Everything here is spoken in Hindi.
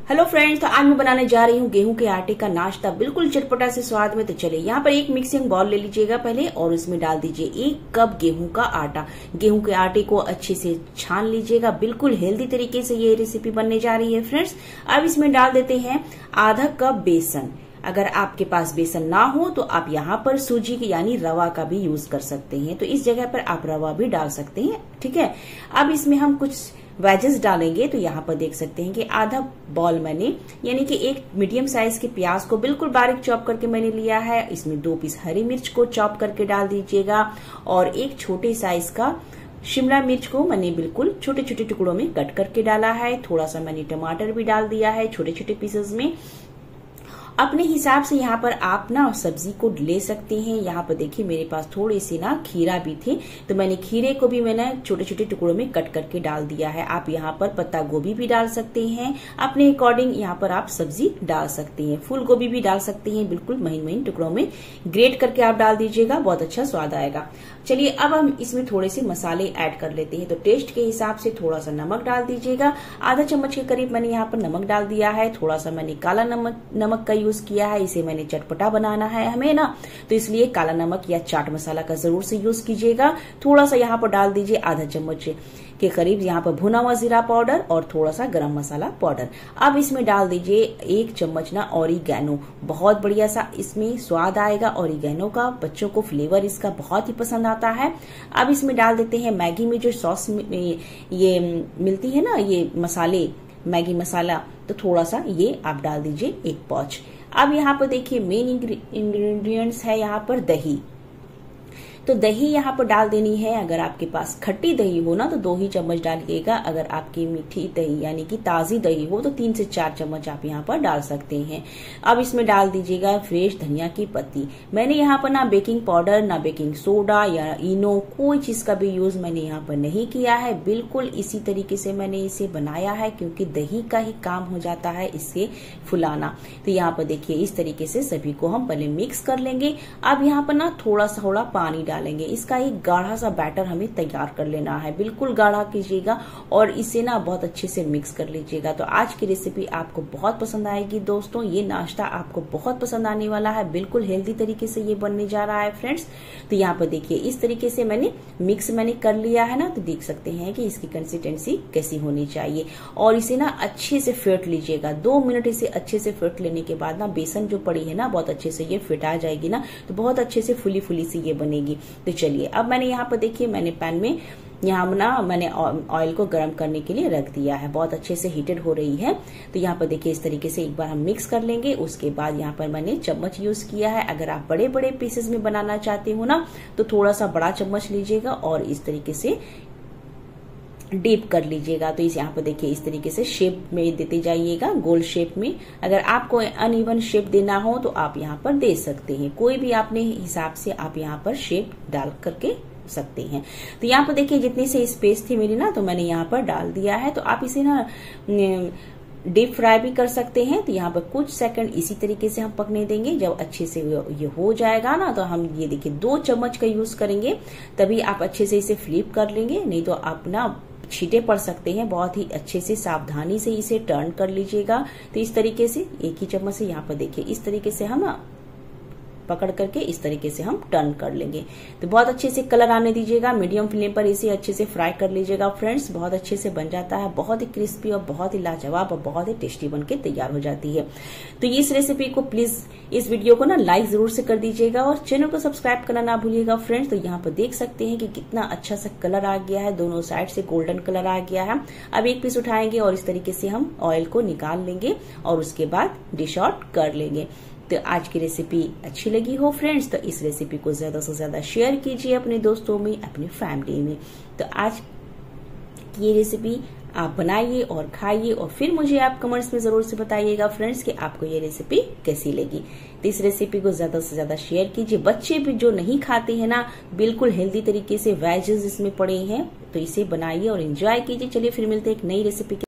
हेलो फ्रेंड्स, तो आज मैं बनाने जा रही हूँ गेहूं के आटे का नाश्ता, बिल्कुल चटपटा से स्वाद में। तो चलिए, यहाँ पर एक मिक्सिंग बाउल ले लीजिएगा पहले और उसमें डाल दीजिए 1 कप गेहूं का आटा। गेहूं के आटे को अच्छे से छान लीजिएगा, बिल्कुल हेल्दी तरीके से ये रेसिपी बनने जा रही है फ्रेंड्स। अब इसमें डाल देते हैं आधा कप बेसन। अगर आपके पास बेसन ना हो तो आप यहाँ पर सूजी यानी रवा का भी यूज कर सकते हैं, तो इस जगह पर आप रवा भी डाल सकते हैं। ठीक है, अब इसमें हम कुछ वेजेस डालेंगे। तो यहाँ पर देख सकते हैं कि आधा बॉल मैंने यानी कि एक मीडियम साइज के प्याज को बिल्कुल बारीक चॉप करके मैंने लिया है। इसमें 2 पीस हरी मिर्च को चॉप करके डाल दीजिएगा और एक छोटे साइज का शिमला मिर्च को मैंने बिल्कुल छोटे छोटे टुकड़ों में कट करके डाला है। थोड़ा सा मैंने टमाटर भी डाल दिया है छोटे छोटे पीसेस में। अपने हिसाब से यहाँ पर आप ना सब्जी को ले सकते हैं। यहाँ पर देखिए मेरे पास थोड़े से ना खीरा भी थे, तो मैंने खीरे को भी मैंने छोटे छोटे टुकड़ों में कट करके डाल दिया है। आप यहाँ पर पत्ता गोभी भी डाल सकते हैं, अपने अकॉर्डिंग यहाँ पर आप सब्जी डाल सकते हैं। फूल गोभी भी डाल सकते हैं, बिल्कुल महीन महीन टुकड़ों में ग्रेट करके आप डाल दीजिएगा, बहुत अच्छा स्वाद आएगा। चलिए, अब हम इसमें थोड़े से मसाले ऐड कर लेते हैं। तो टेस्ट के हिसाब से थोड़ा सा नमक डाल दीजिएगा, आधा चम्मच के करीब मैंने यहाँ पर नमक डाल दिया है। थोड़ा सा मैंने काला नमक का यूज किया है, इसे मैंने चटपटा बनाना है हमें ना, तो इसलिए काला नमक या चाट मसाला का जरूर से यूज कीजिएगा। थोड़ा सा यहाँ पर डाल दीजिए आधा चम्मच के करीब यहाँ पर भुना हुआ जीरा पाउडर और थोड़ा सा गरम मसाला पाउडर। अब इसमें डाल दीजिए 1 चम्मच ना ऑरिगैनो, बहुत बढ़िया सा इसमें स्वाद आएगा ऑरिगैनो का, बच्चों को फ्लेवर इसका बहुत ही पसंद आता है। अब इसमें डाल देते हैं मैगी में जो सॉस ये मिलती है ना, ये मसाले मैगी मसाला, तो थोड़ा सा ये आप डाल दीजिए 1 पाउच। अब यहाँ पर देखिए मेन इंग्रेडिएंट्स है यहाँ पर दही। तो दही यहाँ पर डाल देनी है। अगर आपके पास खट्टी दही हो ना तो 2 ही चम्मच डालिएगा। अगर आपकी मीठी दही यानी कि ताजी दही हो तो 3 से 4 चम्मच आप यहाँ पर डाल सकते हैं। अब इसमें डाल दीजिएगा फ्रेश धनिया की पत्ती। मैंने यहाँ पर ना बेकिंग पाउडर, ना बेकिंग सोडा या इनो, कोई चीज का भी यूज मैंने यहाँ पर नहीं किया है। बिल्कुल इसी तरीके से मैंने इसे बनाया है, क्योंकि दही का ही काम हो जाता है इससे फुलाना। तो यहाँ पर देखिए इस तरीके से सभी को हम पहले मिक्स कर लेंगे। अब यहाँ पर ना थोड़ा पानी डालेंगे। इसका एक गाढ़ा सा बैटर हमें तैयार कर लेना है, बिल्कुल गाढ़ा कीजिएगा और इसे ना बहुत अच्छे से मिक्स कर लीजिएगा। तो आज की रेसिपी आपको बहुत पसंद आएगी दोस्तों, ये नाश्ता आपको बहुत पसंद आने वाला है। बिल्कुल हेल्दी तरीके से ये बनने जा रहा है फ्रेंड्स। तो यहाँ पर देखिए इस तरीके से मैंने मिक्स कर लिया है ना, तो देख सकते हैं कि इसकी कंसिस्टेंसी कैसी होनी चाहिए। और इसे ना अच्छे से फेंट लीजिएगा, 2 मिनट इसे अच्छे से फेंट लेने के बाद ना बेसन जो पड़ी है ना बहुत अच्छे से ये फिट आ जाएगी ना, तो बहुत अच्छे से फुली फुली सी ये बनेगी। तो चलिए, अब मैंने यहाँ पर देखिए मैंने पैन में यहाँ ना मैंने ऑयल को गर्म करने के लिए रख दिया है, बहुत अच्छे से हीटेड हो रही है। तो यहाँ पर देखिए इस तरीके से एक बार हम मिक्स कर लेंगे। उसके बाद यहाँ पर मैंने चम्मच यूज किया है। अगर आप बड़े बड़े पीसेस में बनाना चाहते हो ना तो थोड़ा सा बड़ा चम्मच लीजिएगा और इस तरीके से डीप कर लीजिएगा। तो इस यहाँ पर देखिए इस तरीके से शेप में देते जाइएगा, गोल शेप में। अगर आपको अनइवन शेप देना हो तो आप यहाँ पर दे सकते हैं, कोई भी अपने हिसाब से आप यहाँ पर शेप डाल करके सकते हैं। तो यहाँ पर देखिए जितनी से स्पेस थी मेरी ना, तो मैंने यहाँ पर डाल दिया है। तो आप इसे ना डीप फ्राई भी कर सकते हैं। तो यहाँ पर कुछ सेकंड इसी तरीके से हम पकने देंगे। जब अच्छे से ये हो जाएगा ना, तो हम ये देखिए 2 चम्मच का यूज करेंगे, तभी आप अच्छे से इसे फ्लिप कर लेंगे, नहीं तो आप ना छींटे पड़ सकते हैं। बहुत ही अच्छे से सावधानी से इसे टर्न कर लीजिएगा। तो इस तरीके से 1 ही चम्मच से यहाँ पर देखिए इस तरीके से हम पकड़ करके इस तरीके से हम टर्न कर लेंगे। तो बहुत अच्छे से कलर आने दीजिएगा, मीडियम फ्लेम पर इसे अच्छे से फ्राई कर लीजिएगा फ्रेंड्स। बहुत अच्छे से बन जाता है, बहुत ही क्रिस्पी और बहुत ही लाजवाब और बहुत ही टेस्टी बन के तैयार हो जाती है। तो इस रेसिपी को प्लीज इस वीडियो को ना लाइक जरूर से कर दीजिएगा और चैनल को सब्सक्राइब करना ना भूलिएगा फ्रेंड्स। तो यहाँ पर देख सकते हैं कि कितना अच्छा सा कलर आ गया है, दोनों साइड से गोल्डन कलर आ गया है। अब एक पीस उठाएंगे और इस तरीके से हम ऑयल को निकाल लेंगे और उसके बाद डिश आउट कर लेंगे। तो आज की रेसिपी अच्छी लगी हो फ्रेंड्स, तो इस रेसिपी को ज्यादा से ज्यादा शेयर कीजिए अपने दोस्तों में, अपनी फैमिली में। तो आज ये रेसिपी आप बनाइए और खाइए और फिर मुझे आप कमेंट्स में जरूर से बताइएगा फ्रेंड्स कि आपको ये रेसिपी कैसी लगी। तो इस रेसिपी को ज्यादा से ज्यादा शेयर कीजिए। बच्चे भी जो नहीं खाते हैं ना, बिल्कुल हेल्दी तरीके से वेजेस इसमें पड़े हैं, तो इसे बनाइए और एंजॉय कीजिए। चलिए फिर मिलते हैं एक नई रेसिपी